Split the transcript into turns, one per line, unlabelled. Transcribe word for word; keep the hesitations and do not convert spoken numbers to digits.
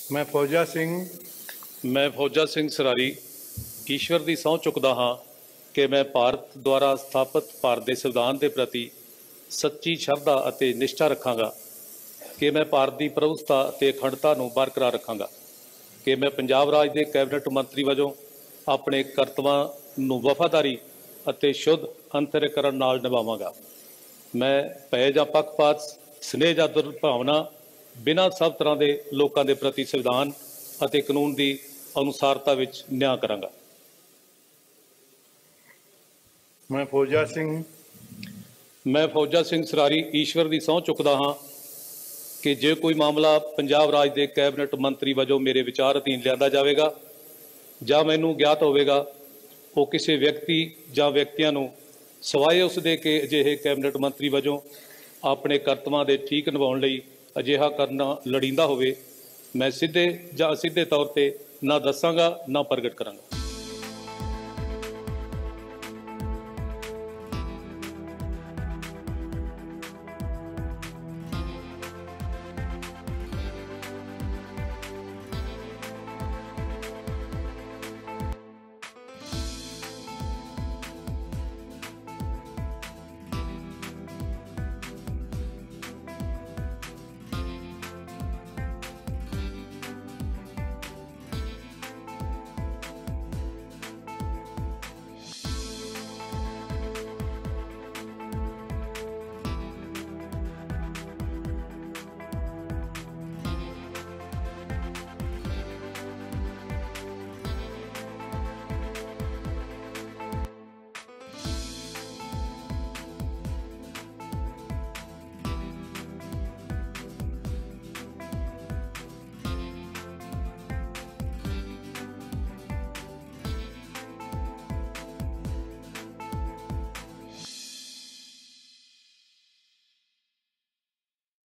मैं फौजा सिंह
मैं फौजा सिंह सरारी ईश्वर की सਹੁੰ चुकदा हाँ कि मैं भारत द्वारा स्थापित भारत के संविधान के प्रति सच्ची शरधा ਅਤੇ निष्ठा रखांगा कि मैं भारत की प्रभुसत्ता ਅਤੇ अखंडता ਨੂੰ बरकरार रखांगा कि मैं पंजाब राज के कैबिनेट मंत्री वजों अपने ਕਰਤੱਵਾਂ ਨੂੰ ਵਫਾਦਾਰੀ ਅਤੇ शुद्ध अंतरिकरण ਨਾਲ ਨਿਭਾਵਾਂਗਾ। मैं ਭੈ ਜਾਂ ਪੱਖਪਾਤ स्नेह ਜਾਂ दुर्भावना बिना सब तरह के लोगों के प्रति संविधान ਅਤੇ कानून की अनुसारता विच न्याय करांगा।
मैं फौजा सिंह
मैं फौजा सिंह सरारी ईश्वर की सਹੁੰ चुकदा हाँ कि जे कोई मामला पंजाब राज के कैबिनेट मंत्री वजों मेरे विचार अधीन लिया जाएगा ਜਾਂ मैनू ज्ञात होगा वो किसी व्यक्ति ਜਾਂ व्यक्तियों ਨੂੰ सवाए उसके कि अजिहे कैबिनेट मंत्री वजों अपने ਕਰਤੱਵਾਂ ਦੇ ठीक ਨਿਭਾਉਣ ਲਈ ਅਜਿਹਾ करना लड़ींदा होवे मैं सीधे ਜਾਂ असीधे तौर पर ना दसांगा ना प्रगट करांगा।